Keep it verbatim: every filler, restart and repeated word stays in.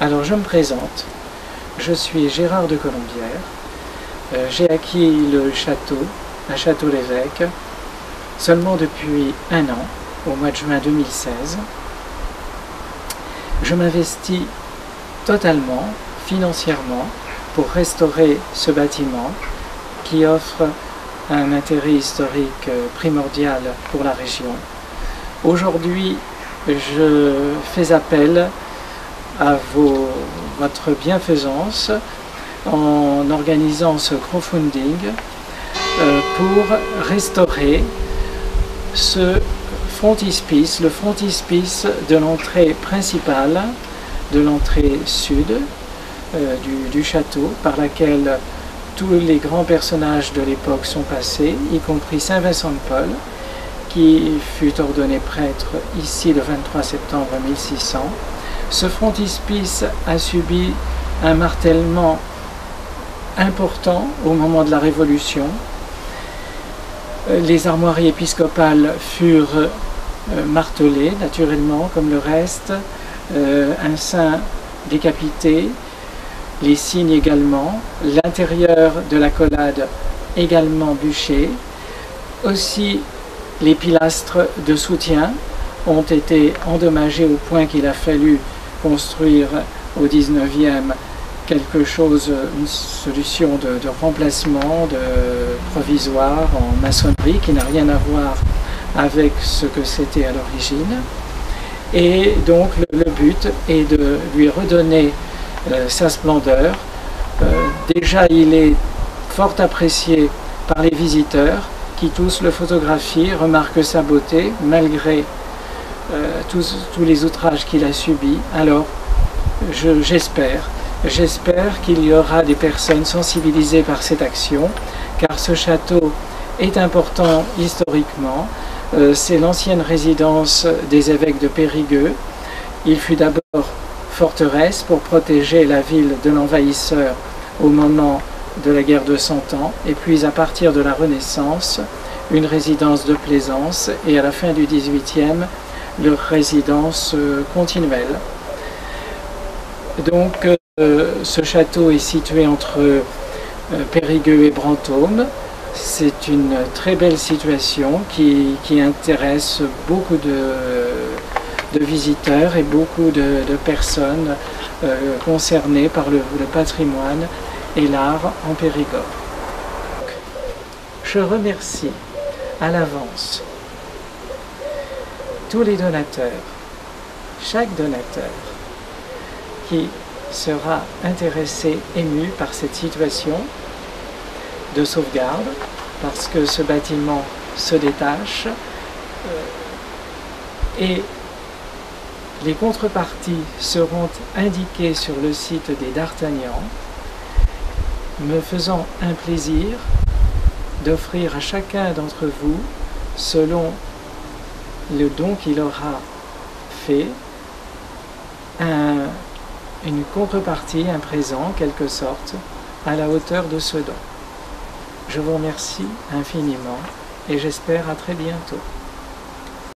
Alors je me présente, je suis Gérard de Colombières, euh, j'ai acquis le château, à Château-l'Évêque, seulement depuis un an, au mois de juin deux mille seize. Je m'investis totalement, financièrement, pour restaurer ce bâtiment qui offre un intérêt historique primordial pour la région. Aujourd'hui, je fais appel à vos, votre bienfaisance en organisant ce crowdfunding euh, pour restaurer ce frontispice, le frontispice de l'entrée principale, de l'entrée sud euh, du, du château, par laquelle tous les grands personnages de l'époque sont passés, y compris Saint Vincent de Paul, qui fut ordonné prêtre ici le vingt-trois septembre mille six cents. Ce frontispice a subi un martèlement important au moment de la Révolution. Les armoiries épiscopales furent martelées, naturellement, comme le reste, euh, un saint décapité, les signes également, l'intérieur de la collade également bûché. Aussi, les pilastres de soutien ont été endommagés au point qu'il a fallu construire au dix-neuvième quelque chose, une solution de, de remplacement, de provisoire en maçonnerie qui n'a rien à voir avec ce que c'était à l'origine. Et donc le, le but est de lui redonner euh, sa splendeur. Euh, déjà il est fort apprécié par les visiteurs qui tous le photographient, remarquent sa beauté malgré euh, tous, tous les outrages qu'il a subis. Alors j'espère, j'espère qu'il y aura des personnes sensibilisées par cette action, car ce château est important historiquement. Euh, c'est l'ancienne résidence des évêques de Périgueux. Il fut d'abord forteresse pour protéger la ville de l'envahisseur au moment de la guerre de Cent Ans, et puis à partir de la Renaissance, une résidence de plaisance, et à la fin du dix-huitième, leur résidence euh, continuelle. Donc euh, ce château est situé entre euh, Périgueux et Brantôme. C'est une très belle situation qui, qui intéresse beaucoup de, de visiteurs et beaucoup de, de personnes euh, concernées par le, le patrimoine et l'art en Périgord. Je remercie à l'avance tous les donateurs, chaque donateur qui sera intéressé, ému par cette situation de sauvegarde, parce que ce bâtiment se détache euh, et les contreparties seront indiquées sur le site des D'Artagnan, me faisant un plaisir d'offrir à chacun d'entre vous, selon le don qu'il aura fait, un, une contrepartie, un présent en quelque sorte, à la hauteur de ce don. Je vous remercie infiniment et j'espère à très bientôt.